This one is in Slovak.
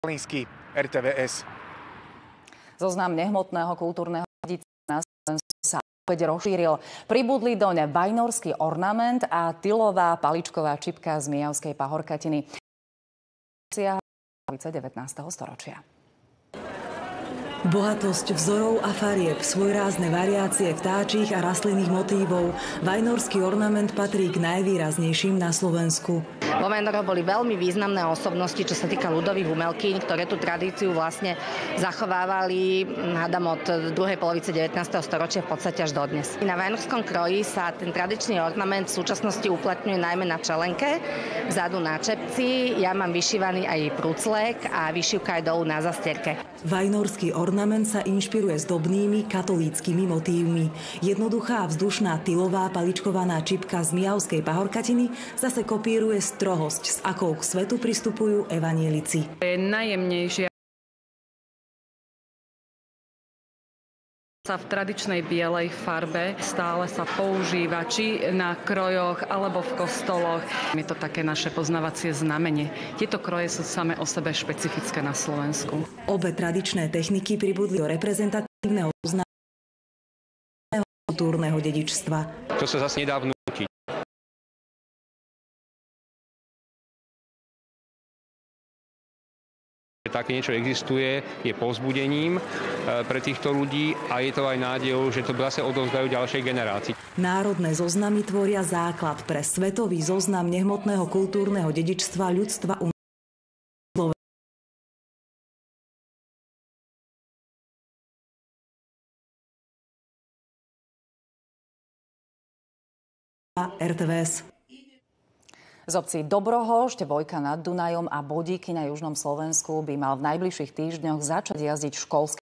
Línsky, RTVS. Zoznam nehmotného kultúrneho dedičstva na Slovensku sa opäť rozšíril. Pribudli doň vajnorský ornament a tylová paličková čipka z Mijavskej pahorkatiny. 19. storočia. Bohatosť vzorov a farieb, svojrázne variácie vtáčich a rastlinných motívov. Vajnorský ornament patrí k najvýraznejším na Slovensku. Vo Vajnoroch boli veľmi významné osobnosti, čo sa týka ľudových umelkyň, ktoré tú tradíciu vlastne zachovávali, hádam, od druhej polovice 19. storočia v podstate až dodnes. Na vajnorskom kroji sa ten tradičný ornament v súčasnosti uplatňuje najmä na čelenke, vzadu na čepci. Ja mám vyšívaný aj prúclek a vyšívka aj dolu na zastierke. Vajnorský ornament sa inšpiruje zdobnými katolíckymi motívmi. Jednoduchá vzdušná tylová paličkovaná čipka z Mijavskej pahorkatiny zase kopíruje strohosť, s akou k svetu pristupujú evanjelici. Je najjemnejšia sa v tradičnej bielej farbe, stále sa používa či na krojoch alebo v kostoloch. Je to také naše poznávacie znamenie. Tieto kroje sú same o sebe špecifické na Slovensku. Obe tradičné techniky pribudli do reprezentatívneho kultúrneho dedičstva. To sa zase nedá vnútiť. Také niečo existuje, je povzbudením pre týchto ľudí a je to aj nádejou, že to zase odovzdajú ďalšej generácii. Národné zoznamy tvoria základ pre svetový zoznam nehmotného kultúrneho dedičstva ľudstva RTVS. Z obcí Dobrohošť, Vojka nad Dunajom a Bodíky na južnom Slovensku by mal v najbližších týždňoch začať jazdiť školský